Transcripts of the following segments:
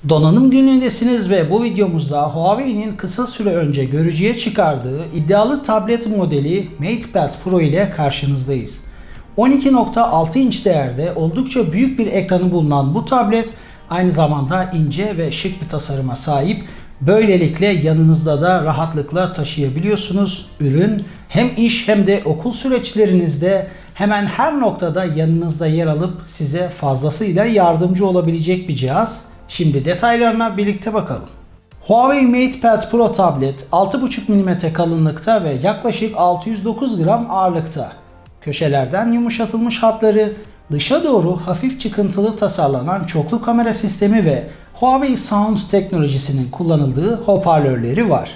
Donanım günlüğündesiniz ve bu videomuzda Huawei'nin kısa süre önce görücüye çıkardığı iddialı tablet modeli MatePad Pro ile karşınızdayız. 12.6 inç değerde oldukça büyük bir ekranı bulunan bu tablet aynı zamanda ince ve şık bir tasarıma sahip. Böylelikle yanınızda da rahatlıkla taşıyabiliyorsunuz. Ürün hem iş hem de okul süreçlerinizde hemen her noktada yanınızda yer alıp size fazlasıyla yardımcı olabilecek bir cihaz. Şimdi detaylarına birlikte bakalım. Huawei MatePad Pro tablet 6,5 mm kalınlıkta ve yaklaşık 609 gram ağırlıkta. Köşelerden yumuşatılmış hatları, dışa doğru hafif çıkıntılı tasarlanan çoklu kamera sistemi ve Huawei Sound teknolojisinin kullanıldığı hoparlörleri var.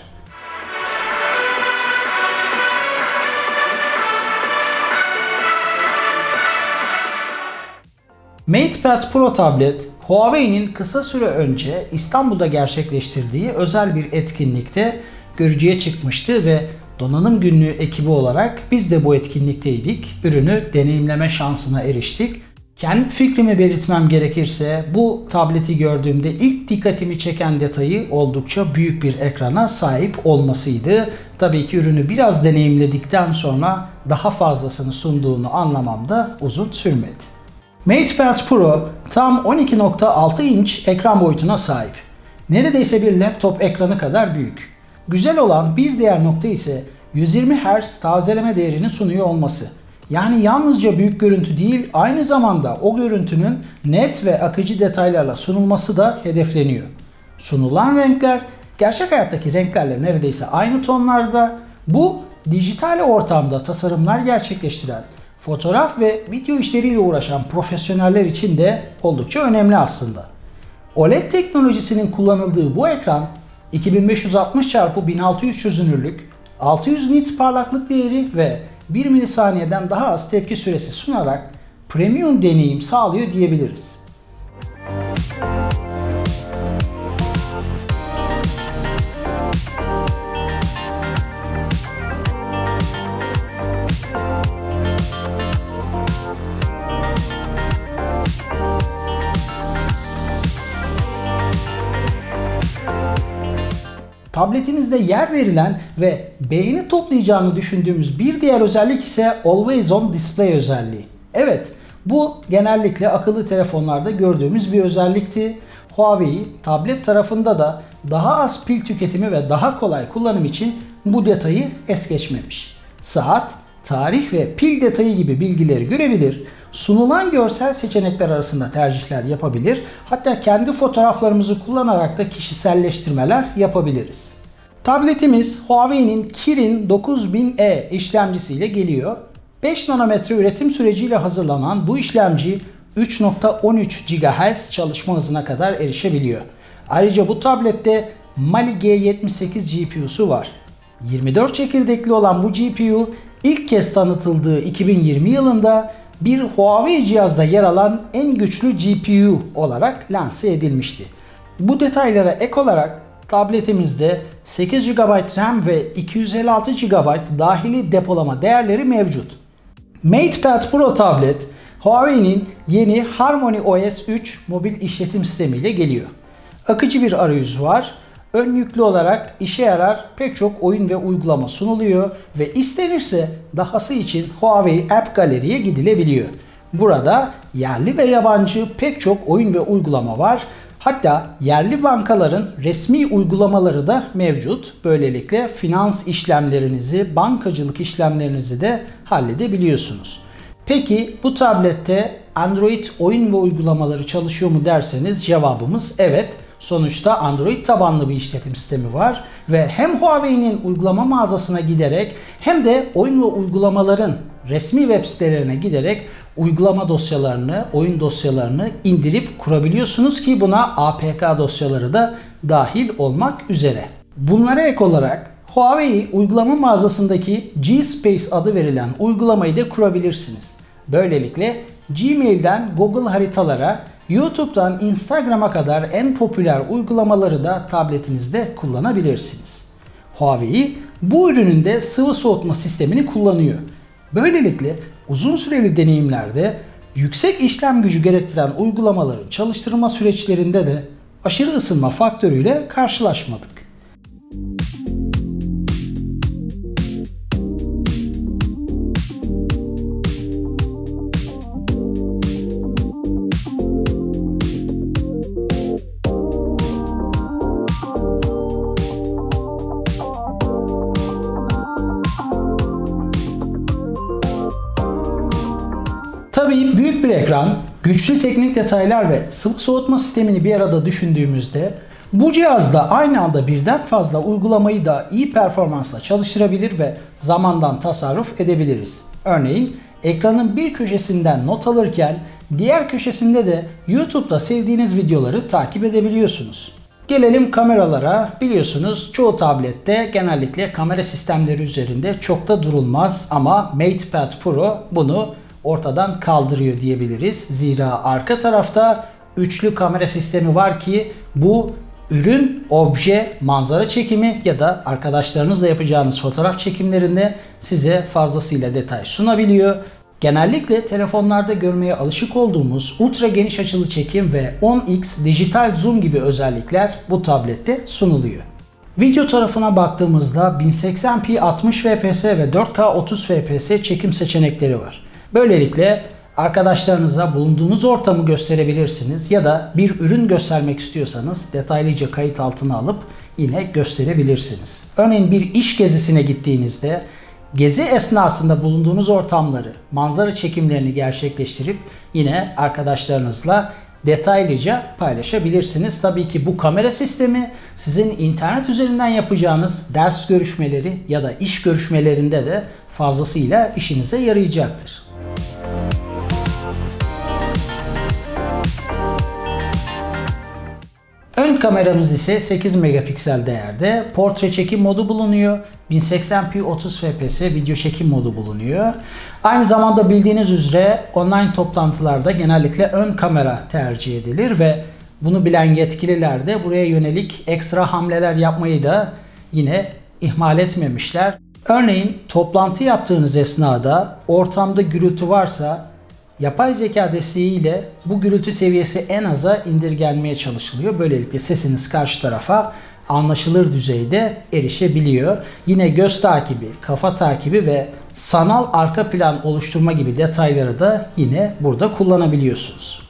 MatePad Pro tablet, Huawei'nin kısa süre önce İstanbul'da gerçekleştirdiği özel bir etkinlikte görücüye çıkmıştı ve Donanım Günlüğü ekibi olarak biz de bu etkinlikteydik. Ürünü deneyimleme şansına eriştik. Kendi fikrimi belirtmem gerekirse bu tableti gördüğümde ilk dikkatimi çeken detayı oldukça büyük bir ekrana sahip olmasıydı. Tabii ki ürünü biraz deneyimledikten sonra daha fazlasını sunduğunu anlamam da uzun sürmedi. MatePad Pro tam 12.6 inç ekran boyutuna sahip. Neredeyse bir laptop ekranı kadar büyük. Güzel olan bir diğer nokta ise 120 Hz tazeleme değerini sunuyor olması. Yani yalnızca büyük görüntü değil, aynı zamanda o görüntünün net ve akıcı detaylarla sunulması da hedefleniyor. Sunulan renkler gerçek hayattaki renklerle neredeyse aynı tonlarda. Bu dijital ortamda tasarımlar gerçekleştiren, fotoğraf ve video işleriyle uğraşan profesyoneller için de oldukça önemli aslında. OLED teknolojisinin kullanıldığı bu ekran 2560x1600 çözünürlük, 600 nit parlaklık değeri ve 1 milisaniyeden daha az tepki süresi sunarak premium deneyim sağlıyor diyebiliriz. Tabletimizde yer verilen ve beğeni toplayacağını düşündüğümüz bir diğer özellik ise Always On Display özelliği. Evet, bu genellikle akıllı telefonlarda gördüğümüz bir özellikti. Huawei tablet tarafında da daha az pil tüketimi ve daha kolay kullanım için bu detayı es geçmemiş. Saat, tarih ve pil detayı gibi bilgileri görebilir, sunulan görsel seçenekler arasında tercihler yapabilir, hatta kendi fotoğraflarımızı kullanarak da kişiselleştirmeler yapabiliriz. Tabletimiz Huawei'nin Kirin 9000E işlemcisiyle geliyor. 5 nanometre üretim süreciyle hazırlanan bu işlemci 3.13 GHz çalışma hızına kadar erişebiliyor. Ayrıca bu tablette Mali G78 GPU'su var. 24 çekirdekli olan bu GPU ilk kez tanıtıldığı 2020 yılında bir Huawei cihazda yer alan en güçlü GPU olarak lanse edilmişti. Bu detaylara ek olarak tabletimizde 8 GB RAM ve 256 GB dahili depolama değerleri mevcut. MatePad Pro tablet Huawei'nin yeni HarmonyOS 3 mobil işletim sistemiyle geliyor. Akıcı bir arayüzü var. Ön yüklü olarak işe yarar pek çok oyun ve uygulama sunuluyor ve istenirse dahası için Huawei App Gallery'ye gidilebiliyor. Burada yerli ve yabancı pek çok oyun ve uygulama var. Hatta yerli bankaların resmi uygulamaları da mevcut. Böylelikle finans işlemlerinizi, bankacılık işlemlerinizi de halledebiliyorsunuz. Peki bu tablette Android oyun ve uygulamaları çalışıyor mu derseniz cevabımız evet. Sonuçta Android tabanlı bir işletim sistemi var ve hem Huawei'nin uygulama mağazasına giderek hem de oyun ve uygulamaların resmi web sitelerine giderek uygulama dosyalarını, oyun dosyalarını indirip kurabiliyorsunuz ki buna APK dosyaları da dahil olmak üzere. Bunlara ek olarak Huawei uygulama mağazasındaki G-Space adı verilen uygulamayı da kurabilirsiniz. Böylelikle Gmail'den Google haritalara, YouTube'dan Instagram'a kadar en popüler uygulamaları da tabletinizde kullanabilirsiniz. Huawei bu ürününde sıvı soğutma sistemini kullanıyor. Böylelikle uzun süreli deneyimlerde yüksek işlem gücü gerektiren uygulamaların çalıştırma süreçlerinde de aşırı ısınma faktörüyle karşılaşmadık. Tabii büyük bir ekran, güçlü teknik detaylar ve sıvı soğutma sistemini bir arada düşündüğümüzde bu cihazda aynı anda birden fazla uygulamayı da iyi performansla çalıştırabilir ve zamandan tasarruf edebiliriz. Örneğin ekranın bir köşesinden not alırken diğer köşesinde de YouTube'da sevdiğiniz videoları takip edebiliyorsunuz. Gelelim kameralara. Biliyorsunuz çoğu tablette genellikle kamera sistemleri üzerinde çok da durulmaz ama MatePad Pro bunu ortadan kaldırıyor diyebiliriz. Zira arka tarafta üçlü kamera sistemi var ki bu ürün, obje, manzara çekimi ya da arkadaşlarınızla yapacağınız fotoğraf çekimlerinde size fazlasıyla detay sunabiliyor. Genellikle telefonlarda görmeye alışık olduğumuz ultra geniş açılı çekim ve 10x dijital zoom gibi özellikler bu tablette sunuluyor. Video tarafına baktığımızda 1080p 60 fps ve 4K 30 fps çekim seçenekleri var. Böylelikle arkadaşlarınıza bulunduğunuz ortamı gösterebilirsiniz ya da bir ürün göstermek istiyorsanız detaylıca kayıt altına alıp yine gösterebilirsiniz. Örneğin bir iş gezisine gittiğinizde gezi esnasında bulunduğunuz ortamları, manzara çekimlerini gerçekleştirip yine arkadaşlarınızla detaylıca paylaşabilirsiniz. Tabii ki bu kamera sistemi sizin internet üzerinden yapacağınız ders görüşmeleri ya da iş görüşmelerinde de fazlasıyla işinize yarayacaktır. Ön kameramız ise 8 megapiksel değerde. Portre çekim modu bulunuyor. 1080p 30 fps video çekim modu bulunuyor. Aynı zamanda bildiğiniz üzere online toplantılarda genellikle ön kamera tercih edilir ve bunu bilen yetkililer de buraya yönelik ekstra hamleler yapmayı da yine ihmal etmemişler. Örneğin toplantı yaptığınız esnada ortamda gürültü varsa yapay zeka desteğiyle bu gürültü seviyesi en aza indirgenmeye çalışılıyor. Böylelikle sesiniz karşı tarafa anlaşılır düzeyde erişebiliyor. Yine göz takibi, kafa takibi ve sanal arka plan oluşturma gibi detayları da yine burada kullanabiliyorsunuz.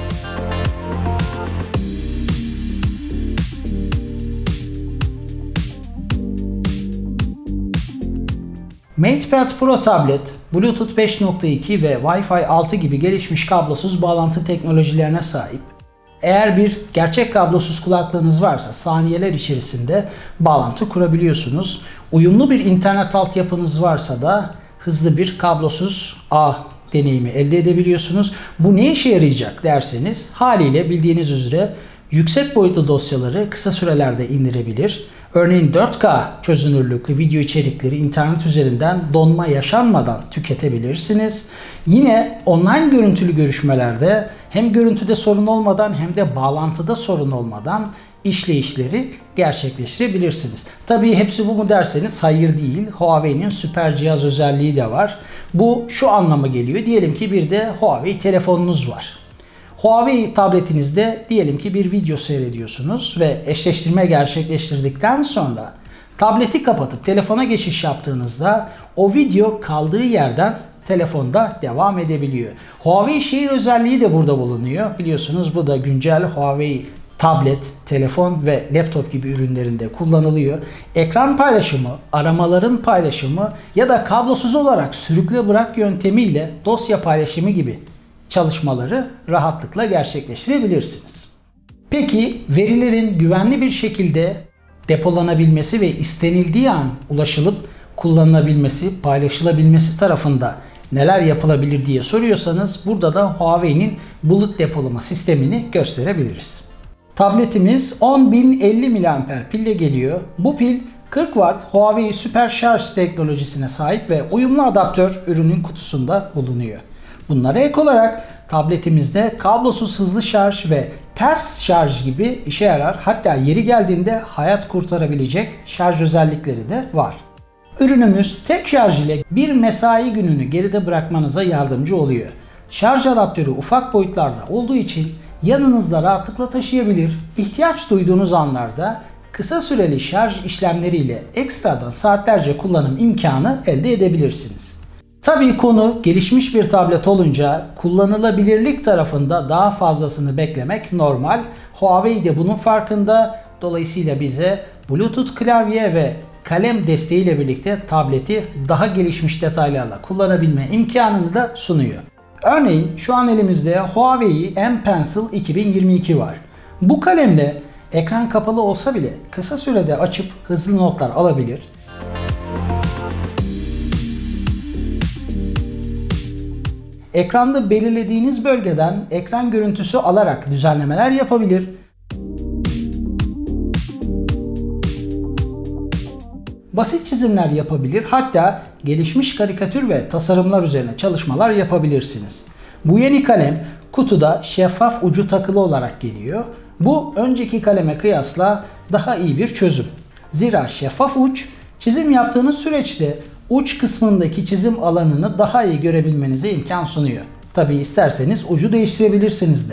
MatePad Pro tablet, Bluetooth 5.2 ve Wi-Fi 6 gibi gelişmiş kablosuz bağlantı teknolojilerine sahip. Eğer bir gerçek kablosuz kulaklığınız varsa saniyeler içerisinde bağlantı kurabiliyorsunuz. Uyumlu bir internet altyapınız varsa da hızlı bir kablosuz ağ deneyimi elde edebiliyorsunuz. Bu ne işe yarayacak derseniz haliyle bildiğiniz üzere yüksek boyutlu dosyaları kısa sürelerde indirebilir. Örneğin 4K çözünürlüklü video içerikleri internet üzerinden donma yaşanmadan tüketebilirsiniz. Yine online görüntülü görüşmelerde hem görüntüde sorun olmadan hem de bağlantıda sorun olmadan işleyişleri gerçekleştirebilirsiniz. Tabii hepsi bu mu derseniz hayır değil. Huawei'nin süper cihaz özelliği de var. Bu şu anlama geliyor. Diyelim ki bir de Huawei telefonunuz var. Huawei tabletinizde diyelim ki bir video seyrediyorsunuz ve eşleştirme gerçekleştirdikten sonra tableti kapatıp telefona geçiş yaptığınızda o video kaldığı yerden telefonda devam edebiliyor. Huawei şehir özelliği de burada bulunuyor. Biliyorsunuz bu da güncel Huawei tablet, telefon ve laptop gibi ürünlerinde kullanılıyor. Ekran paylaşımı, aramaların paylaşımı ya da kablosuz olarak sürükle bırak yöntemiyle dosya paylaşımı gibi çalışmaları rahatlıkla gerçekleştirebilirsiniz. Peki verilerin güvenli bir şekilde depolanabilmesi ve istenildiği an ulaşılıp kullanılabilmesi, paylaşılabilmesi tarafında neler yapılabilir diye soruyorsanız burada da Huawei'nin bulut depolama sistemini gösterebiliriz. Tabletimiz 10.050 mAh pille geliyor. Bu pil 40 Watt Huawei süper şarj teknolojisine sahip ve uyumlu adaptör ürünün kutusunda bulunuyor. Bunlara ek olarak tabletimizde kablosuz hızlı şarj ve ters şarj gibi işe yarar, hatta yeri geldiğinde hayat kurtarabilecek şarj özellikleri de var. Ürünümüz tek şarj ile bir mesai gününü geride bırakmanıza yardımcı oluyor. Şarj adaptörü ufak boyutlarda olduğu için yanınızda rahatlıkla taşıyabilir, ihtiyaç duyduğunuz anlarda kısa süreli şarj işlemleriyle ekstradan saatlerce kullanım imkanı elde edebilirsiniz. Tabii konu gelişmiş bir tablet olunca kullanılabilirlik tarafında daha fazlasını beklemek normal. Huawei de bunun farkında. Dolayısıyla bize Bluetooth klavye ve kalem desteğiyle birlikte tableti daha gelişmiş detaylarla kullanabilme imkanını da sunuyor. Örneğin şu an elimizde Huawei M Pencil 2022 var. Bu kalemle ekran kapalı olsa bile kısa sürede açıp hızlı notlar alabilir. Ekranda belirlediğiniz bölgeden ekran görüntüsü alarak düzenlemeler yapabilir. Basit çizimler yapabilir, hatta gelişmiş karikatür ve tasarımlar üzerine çalışmalar yapabilirsiniz. Bu yeni kalem kutuda şeffaf ucu takılı olarak geliyor. Bu önceki kaleme kıyasla daha iyi bir çözüm. Zira şeffaf uç çizim yaptığınız süreçte uç kısmındaki çizim alanını daha iyi görebilmenize imkan sunuyor. Tabii isterseniz ucu değiştirebilirsiniz de.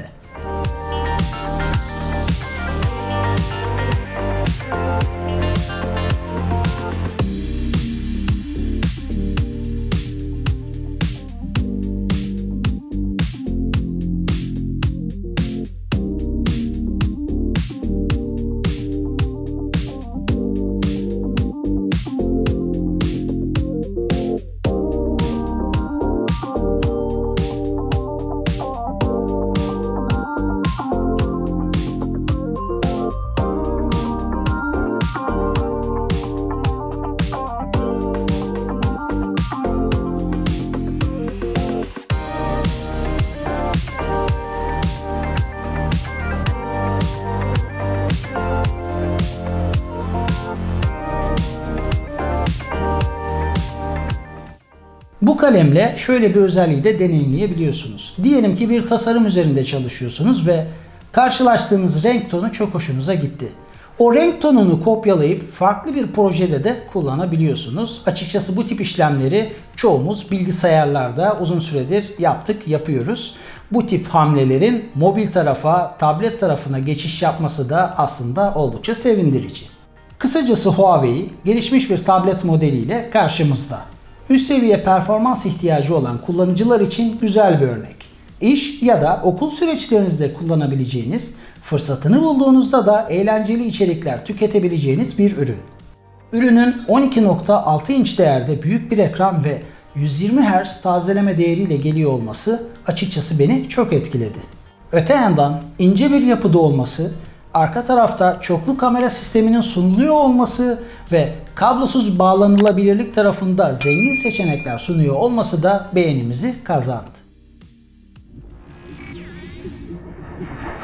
Bu kalemle şöyle bir özelliği de deneyimleyebiliyorsunuz. Diyelim ki bir tasarım üzerinde çalışıyorsunuz ve karşılaştığınız renk tonu çok hoşunuza gitti. O renk tonunu kopyalayıp farklı bir projede de kullanabiliyorsunuz. Açıkçası bu tip işlemleri çoğumuz bilgisayarlarda uzun süredir yapıyoruz. Bu tip hamlelerin mobil tarafa, tablet tarafına geçiş yapması da aslında oldukça sevindirici. Kısacası Huawei gelişmiş bir tablet modeliyle karşımızda. Üst seviye performans ihtiyacı olan kullanıcılar için güzel bir örnek. İş ya da okul süreçlerinizde kullanabileceğiniz, fırsatını bulduğunuzda da eğlenceli içerikler tüketebileceğiniz bir ürün. Ürünün 12.6 inç değerde büyük bir ekran ve 120 Hz tazeleme değeriyle geliyor olması açıkçası beni çok etkiledi. Öte yandan ince bir yapıda olması, arka tarafta çoklu kamera sisteminin sunuluyor olması ve kablosuz bağlanılabilirlik tarafında zengin seçenekler sunuyor olması da beğenimizi kazandı.